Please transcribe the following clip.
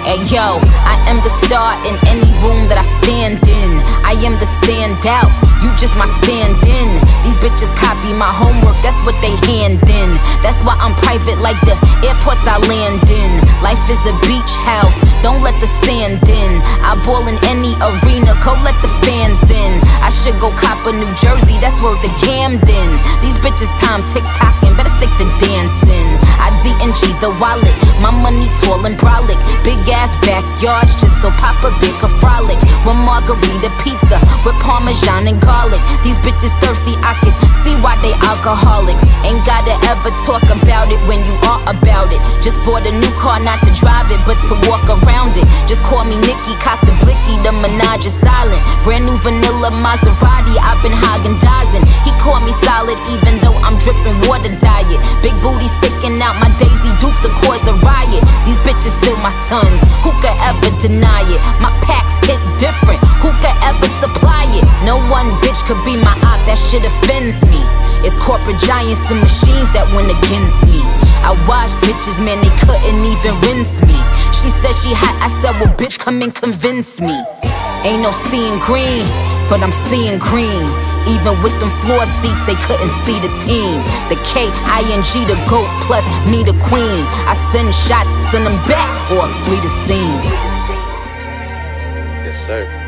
Hey yo, I am the star in any room that I stand in. I am the standout, you just my stand-in. These bitches copy my homework, that's what they hand in. That's why I'm private like the airports I land in. Life is a beach house, don't let the sand in. I ball in any arena, go let the fans in. I should go cop a New Jersey, that's worth the Camden. These bitches time tick-tocking, better stick to dancing. I D&G the wallet, my money tall and brolic. Big ass backyards, just so Papa Bear could frolic. With margarita pizza, with Parmesan and garlic. These bitches thirsty, I can see why they alcoholics. Ain't gotta ever talk about it when you are about it. Just bought a new car, not to drive it, but to walk around it. Just call me Nikki, cock the blicky, the Minaj is silent. Brand new vanilla Maserati, I've been Haagen-Dazsing. He called me solid, even though I'm dripping water diet. Big booty sticking out, my Daisy Dukes will cause a riot. These bitches still my sons, who could ever deny it? My packs hit different, who could ever supply it? No one bitch could be my op, that shit offends me. It's corporate giants and machines that win against me. I watch bitches, man, they couldn't even rinse me. She said she hot, I said, well bitch, come and convince me. Ain't no seeing green, but I'm seeing green. Even with them floor seats, they couldn't see the team. The K-I-N-G, the GOAT, plus me, the queen. I send shots, send them back, or flee the scene. Yes, sir.